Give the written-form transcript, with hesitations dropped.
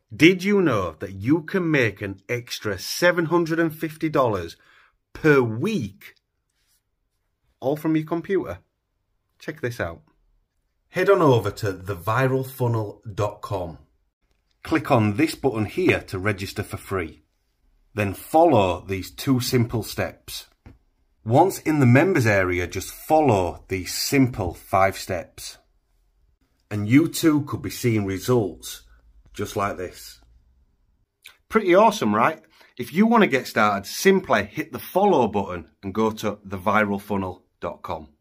Did you know that you can make an extra $750 per week, all from your computer? Check this out. Head on over to theviralfunnel.com. Click on this button here to register for free. Then follow these 2 simple steps. Once in the members area, just follow these simple 5 steps. And you too could be seeing results just like this. Pretty awesome, right? If you want to get started, simply hit the follow button and go to theviralfunnel.com.